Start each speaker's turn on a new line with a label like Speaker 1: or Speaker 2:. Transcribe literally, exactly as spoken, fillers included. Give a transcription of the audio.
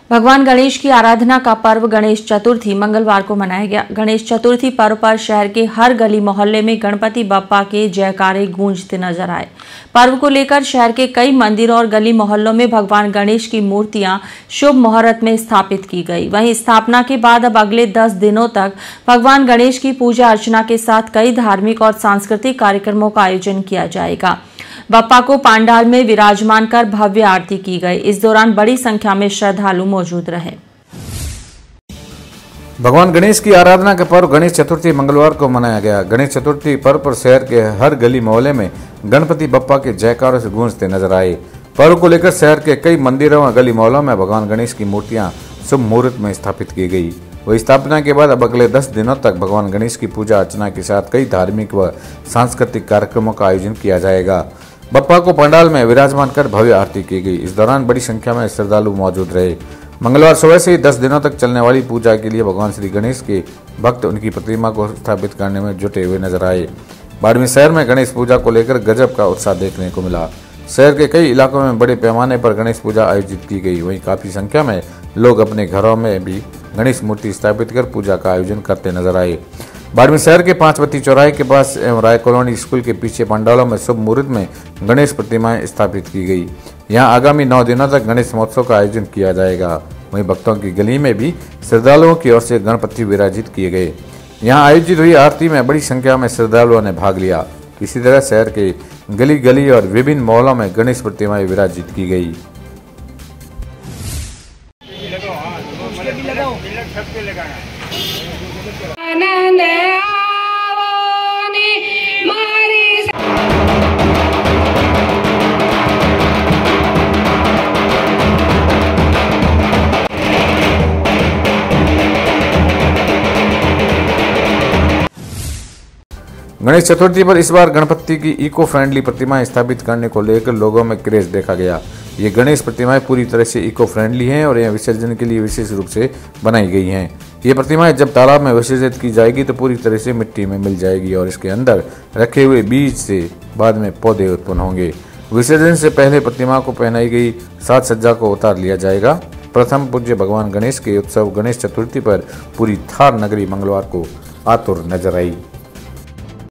Speaker 1: भगवान गणेश की आराधना का पर्व गणेश चतुर्थी मंगलवार को मनाया गया। गणेश चतुर्थी पर्व पर शहर के हर गली मोहल्ले में गणपति बप्पा के जयकारे गूंजते नजर आए। पर्व को लेकर शहर के कई मंदिरों और गली मोहल्लों में भगवान गणेश की मूर्तियां शुभ मुहूर्त में स्थापित की गई। वहीं स्थापना के बाद अब अगले दस दिनों तक भगवान गणेश की पूजा अर्चना के साथ कई धार्मिक और सांस्कृतिक कार्यक्रमों का आयोजन किया जाएगा। बप्पा को पांडाल में विराजमान कर भव्य आरती की गई। इस दौरान बड़ी संख्या में श्रद्धालु मौजूद रहे।
Speaker 2: भगवान गणेश की आराधना का पर्व गणेश चतुर्थी मंगलवार को मनाया गया। गणेश चतुर्थी पर्व पर शहर के हर गली मोहल्ले में गणपति बप्पा के जयकारों से गूंजते नजर आए। पर्व को लेकर शहर के कई मंदिरों और गली मोहल्लों में भगवान गणेश की मूर्तियां शुभ मुहूर्त में स्थापित की गई। वही स्थापना के बाद अब अगले दस दिनों तक भगवान गणेश की पूजा अर्चना के साथ कई धार्मिक व सांस्कृतिक कार्यक्रमों का आयोजन किया जाएगा। बप्पा को पंडाल में विराजमान कर भव्य आरती की गई। इस दौरान बड़ी संख्या में श्रद्धालु मौजूद रहे। मंगलवार सुबह से ही दस दिनों तक चलने वाली पूजा के लिए भगवान श्री गणेश के भक्त उनकी प्रतिमा को स्थापित करने में जुटे हुए नजर आए। बाड़मेर शहर में गणेश पूजा को लेकर गजब का उत्साह देखने को मिला। शहर के कई इलाकों में बड़े पैमाने पर गणेश पूजा आयोजित की गई। वहीं काफी संख्या में लोग अपने घरों में भी गणेश मूर्ति स्थापित कर पूजा का आयोजन करते नजर आए। बाड़मेर शहर के पांचबत्ती चौराहे के पास एवं राय कॉलोनी स्कूल के पीछे पंडालों में शुभ मुहूर्त में गणेश प्रतिमाएं स्थापित की गई। यहां आगामी नौ दिनों तक गणेश महोत्सव का आयोजन किया जाएगा। वहीं भक्तों की गली में भी श्रद्धालुओं की ओर से गणपति विराजित किए गए। यहां आयोजित हुई आरती में बड़ी संख्या में श्रद्धालुओं ने भाग लिया। इसी तरह शहर के गली गली और विभिन्न मोहल्लों में गणेश प्रतिमाएं विराजित की गई। गणेश चतुर्थी पर इस बार गणपति की इको फ्रेंडली प्रतिमाएं स्थापित करने को लेकर लोगों में क्रेज देखा गया। ये गणेश प्रतिमाएं पूरी तरह से इको फ्रेंडली हैं और यह विसर्जन के लिए विशेष रूप से बनाई गई हैं। ये प्रतिमाएं जब तालाब में विसर्जित की जाएगी तो पूरी तरह से मिट्टी में मिल जाएगी और इसके अंदर रखे हुए बीज से बाद में पौधे उत्पन्न होंगे। विसर्जन से पहले प्रतिमा को पहनाई गई साज सज्जा को उतार लिया जाएगा। प्रथम पूज्य भगवान गणेश के उत्सव गणेश चतुर्थी पर पूरी थार नगरी मंगलवार को आतुर नजर आई।